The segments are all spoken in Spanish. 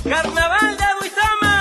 Carnaval de Duitama.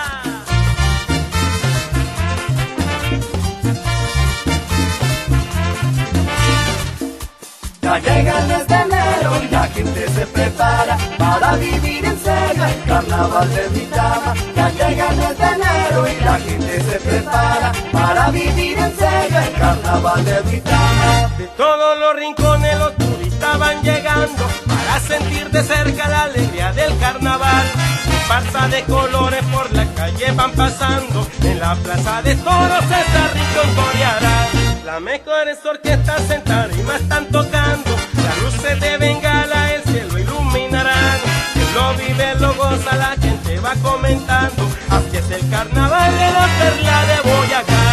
Ya llega el mes de enero y la gente se prepara para vivir en serio el carnaval de Duitama. Ya llega el mes de enero y la gente se prepara para vivir en serio el carnaval de Duitama. De todos los rincones los turistas van llegando para sentir de cerca la alegría del carnaval. Farsa de colores por la calle van pasando, en la plaza de toros esta rico coreará. Las mejores orquestas en tarima están tocando, las luces de bengala el cielo iluminarán. Quien lo vive lo goza, la gente va comentando, así es el carnaval de la perla de Boyacá.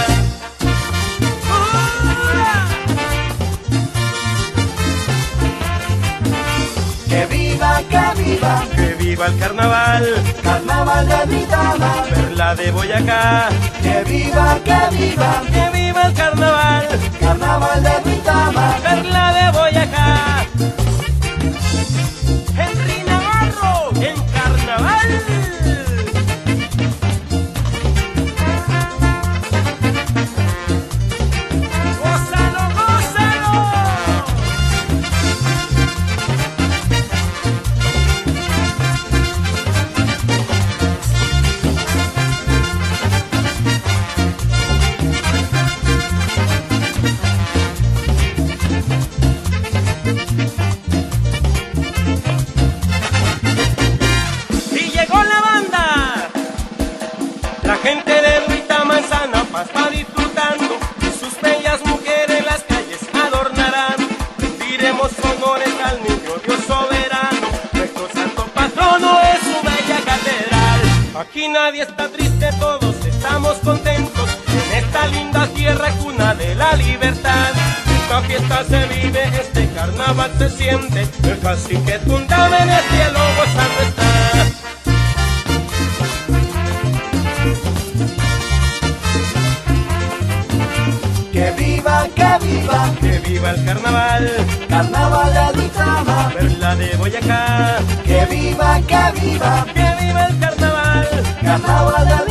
Que viva, que viva, Que viva el carnaval, carnaval de Duitama. perla de Boyacá. Que viva, que viva, Que viva el carnaval, carnaval de Duitama. perla de Boyacá. Henry Navarro en carnaval. ¡Gózalo, gózalo! Y llegó la banda, la gente de Duitama en Sana Paz va disfrutando, y sus bellas mujeres las calles adornarán. Diremos honores al niño Dios soberano, nuestro santo patrono es su bella catedral. Aquí nadie está triste, todos estamos contentos, en esta linda tierra cuna de la libertad. Esta fiesta se vive, este carnaval se siente, el cacique Tundama en el cielo gozando está. Que viva, que viva, Que viva el carnaval, carnaval de Duitama. perla de Boyacá. Que viva, que viva, Que viva el carnaval, carnaval de